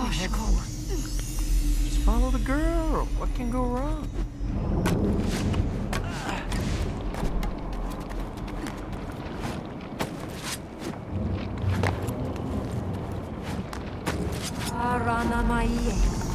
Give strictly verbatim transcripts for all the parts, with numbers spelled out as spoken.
heck for? Just follow the girl. What can go wrong? Aranamaie.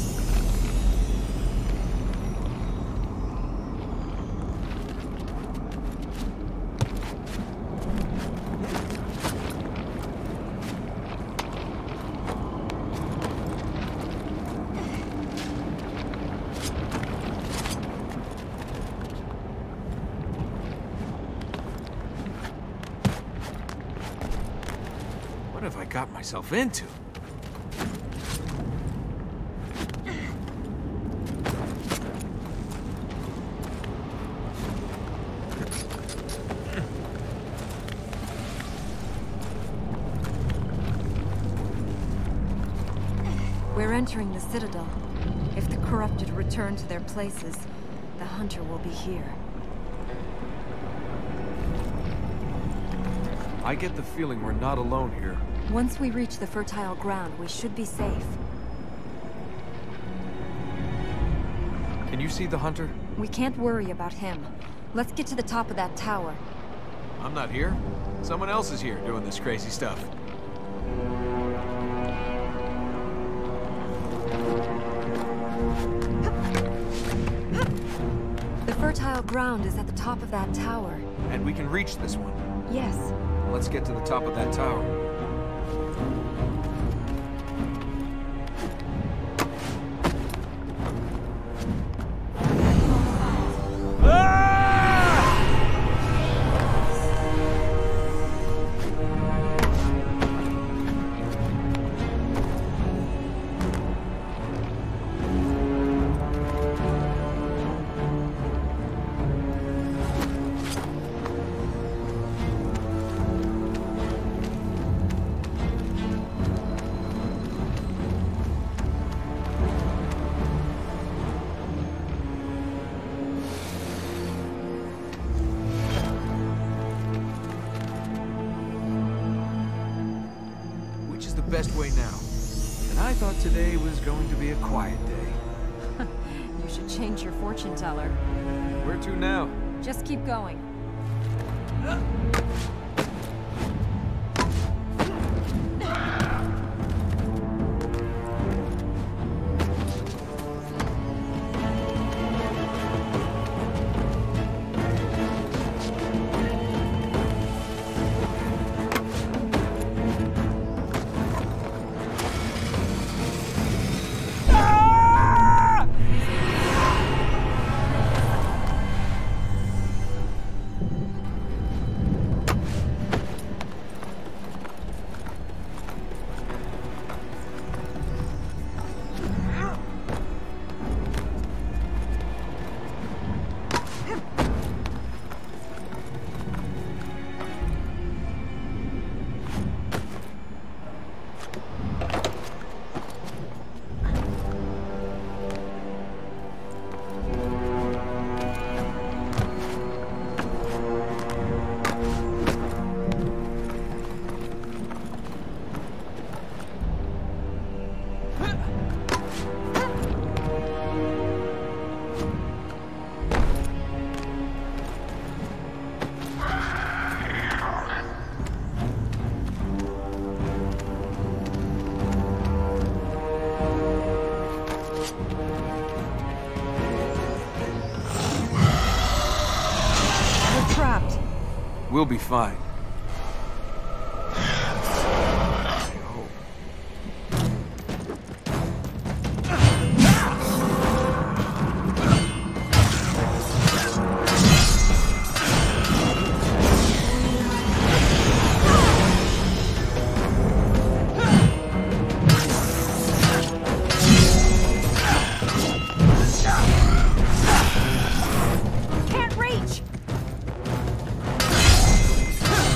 What have I got myself into? We're entering the Citadel. If the corrupted return to their places, the Hunter will be here. I get the feeling we're not alone here. Once we reach the fertile ground, we should be safe. Can you see the Hunter? We can't worry about him. Let's get to the top of that tower. I'm not here. Someone else is here doing this crazy stuff. The fertile ground is at the top of that tower. And we can reach this one. Yes. Let's get to the top of that tower. Best way now. And I thought today was going to be a quiet day. You should change your fortune teller. Where to now? Just keep going. We'll be fine. Can't reach!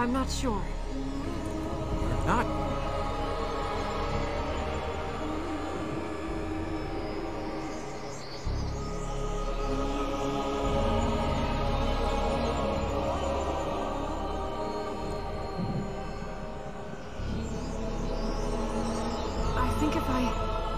I'm not sure. You're not? I think if I...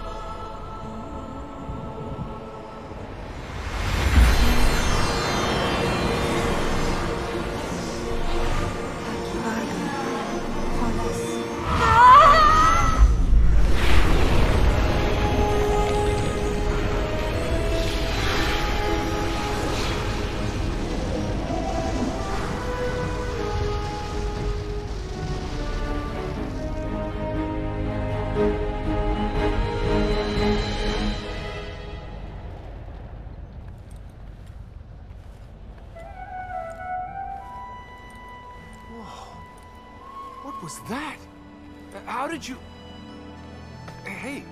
What was that? Uh, How did you... Hey,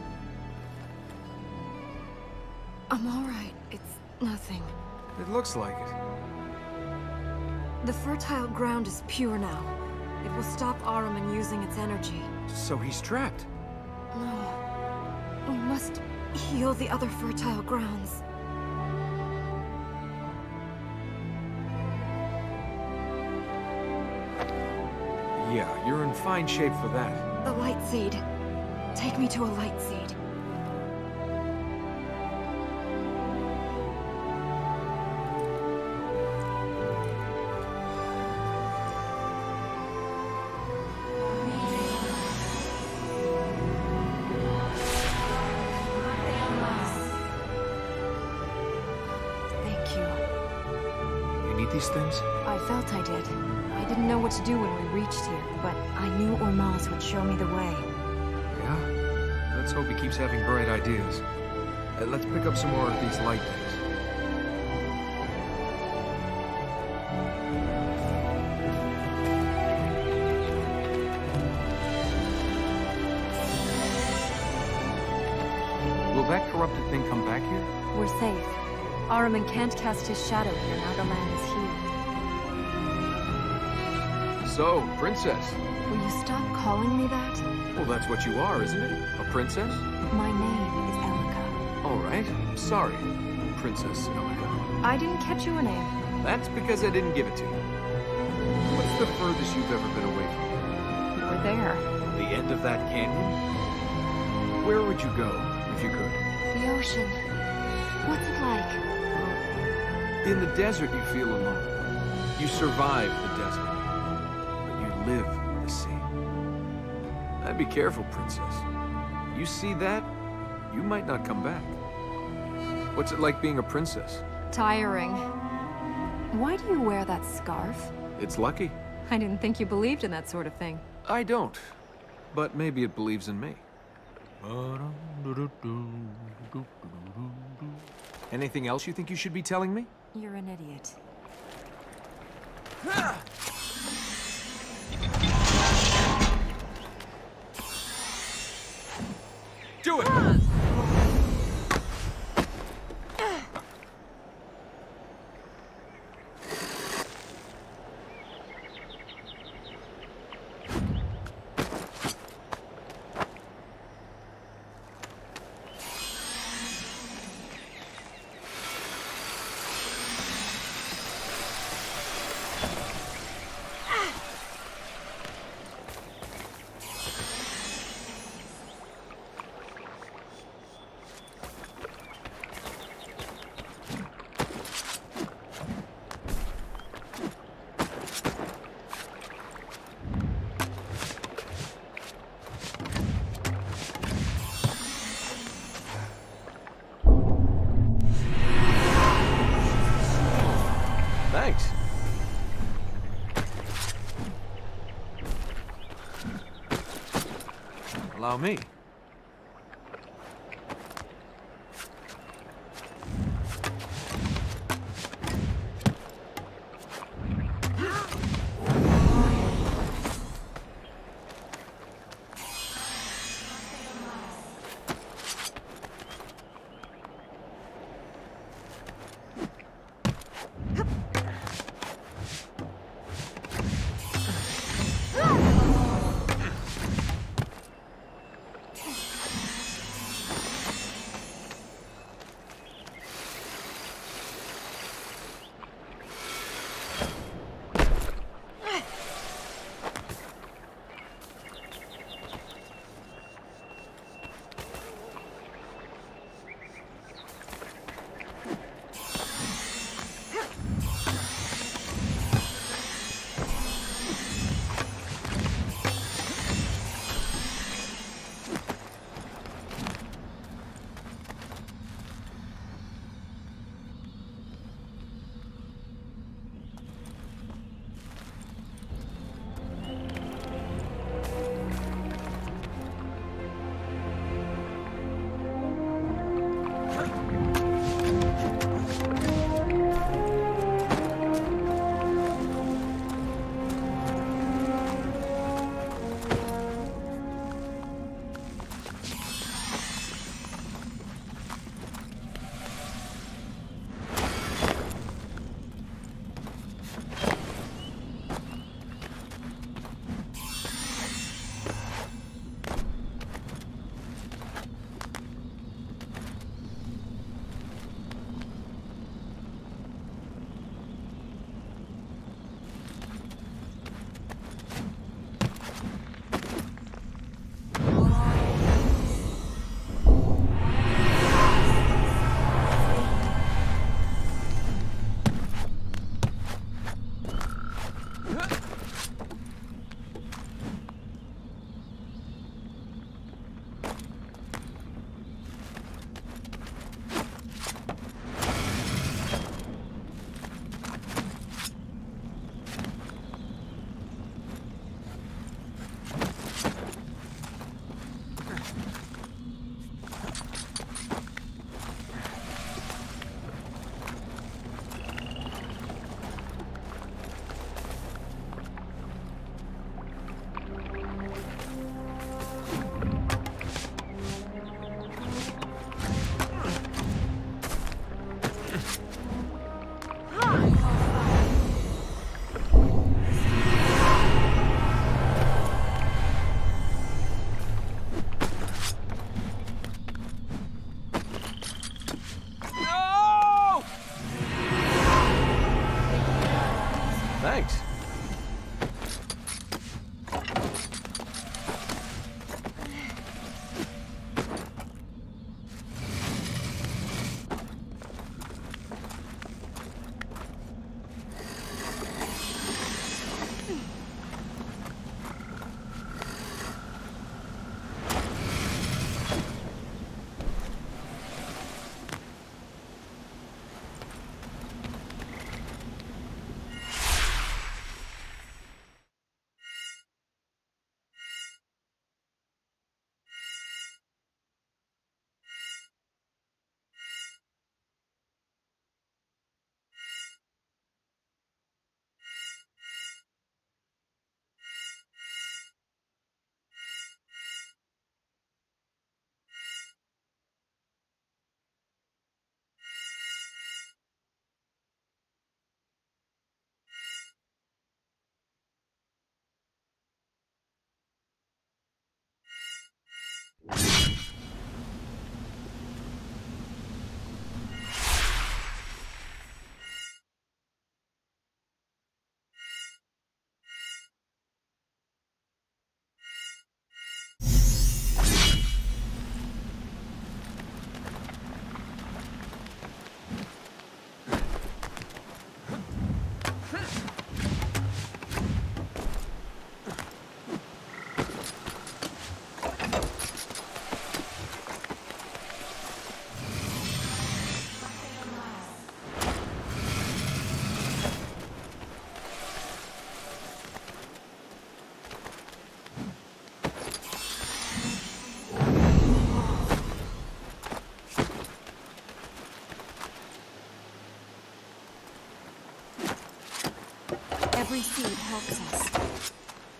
I'm all right. It's nothing. it looks like it. The fertile ground is pure now. It will stop Ahriman using its energy. So he's trapped. No. We must heal the other fertile grounds. Yeah, you're in fine shape for that. The light seed. Take me to a light seed. Thank you. You need these things? I felt I did. I didn't know what to do when we reached here, but I knew Ormaz would show me the way. Yeah? Let's hope he keeps having bright ideas. Uh, let's pick up some more of these light things. Will that corrupted thing come back here? We're safe. Ahriman can't cast his shadow here now the land is healed. So, princess. Will you stop calling me that? Well, that's what you are, isn't it? A princess? My name is Elika. All right. Sorry, Princess Elika. I didn't catch your name. That's because I didn't give it to you. What's the furthest you've ever been away from here? We're there. The end of that canyon? Where would you go, if you could? The ocean. What's it like? In the desert, you feel alone. You survive the desert. But you live the sea. And be careful, princess. You see that, you might not come back. What's it like being a princess? Tiring. Why do you wear that scarf? It's lucky. I didn't think you believed in that sort of thing. I don't. But maybe it believes in me. Anything else you think you should be telling me? You're an idiot. Do it! Thanks. Allow me. No! Thanks. Every seed helps us.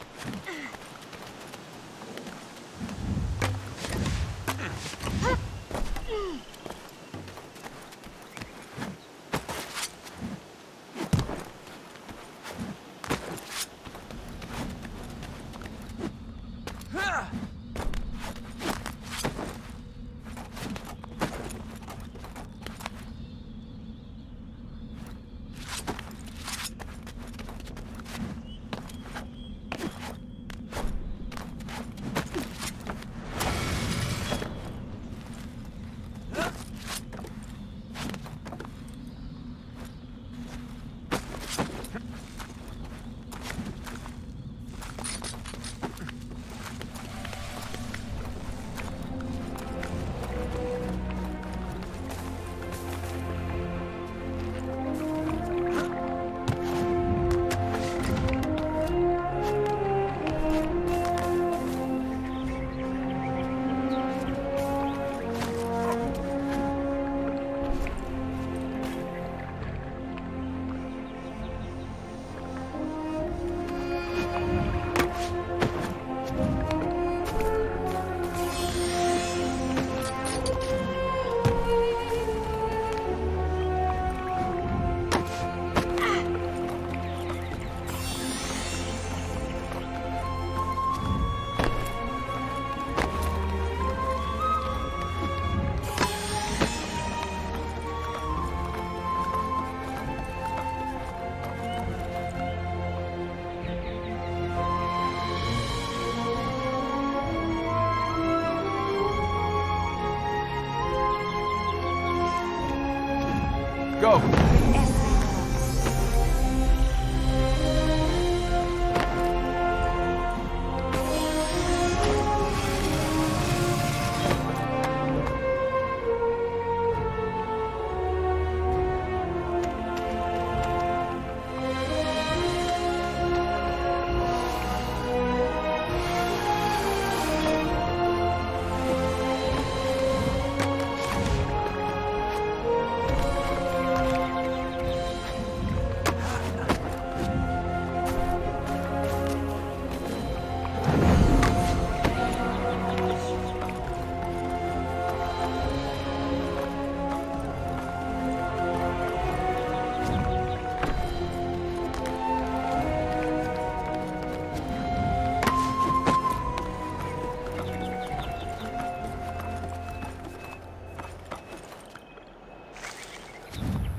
Go!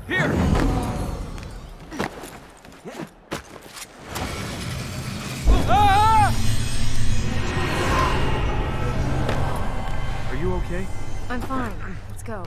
Here! Ah! Are you okay? I'm fine. Let's go.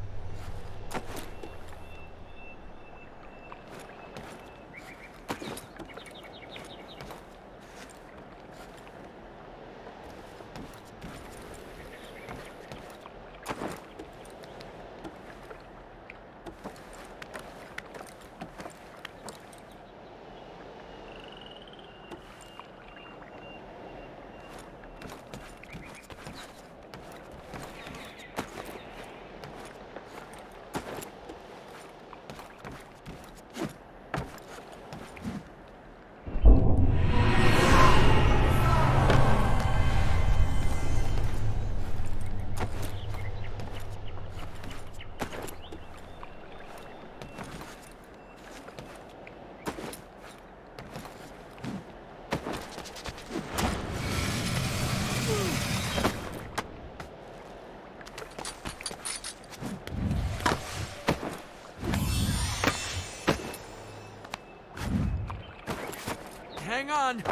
Hang on.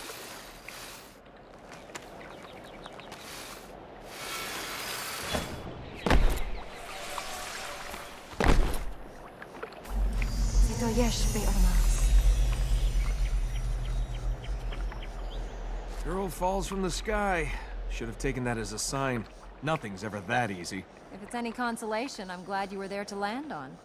Girl falls from the sky. Should have taken that as a sign. Nothing's ever that easy. If it's any consolation, I'm glad you were there to land on.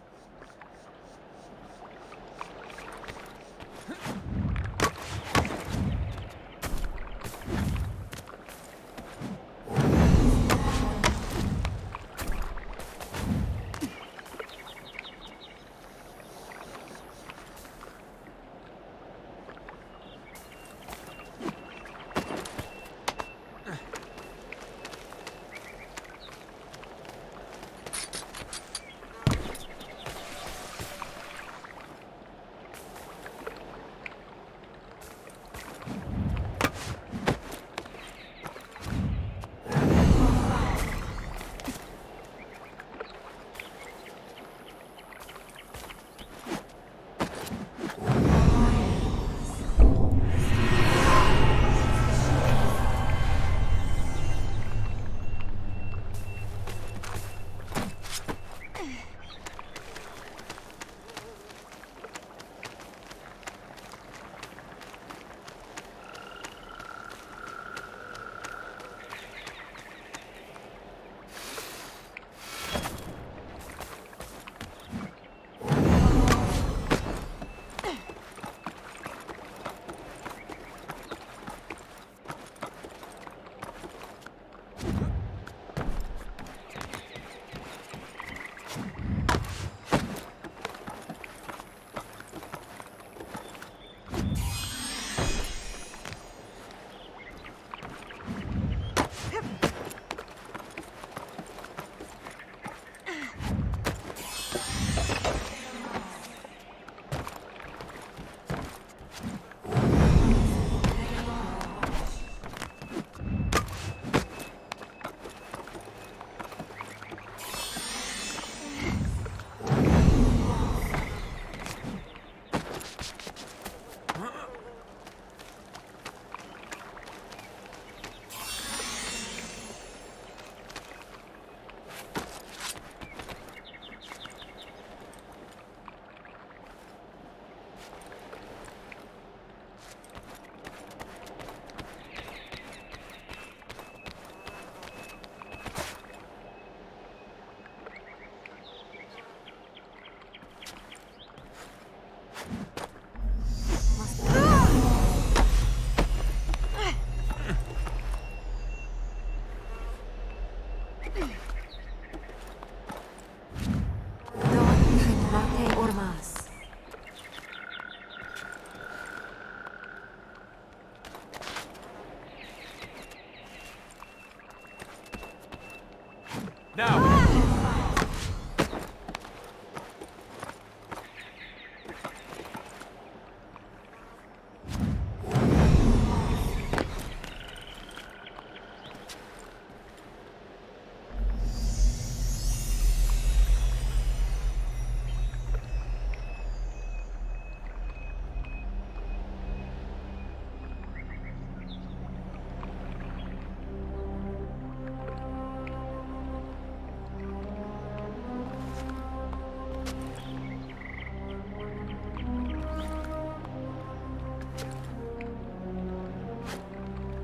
Now!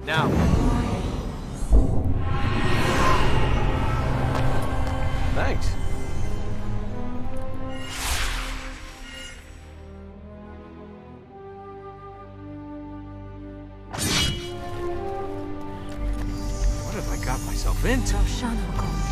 Now. Thanks. What have I got myself into? Roshanoko.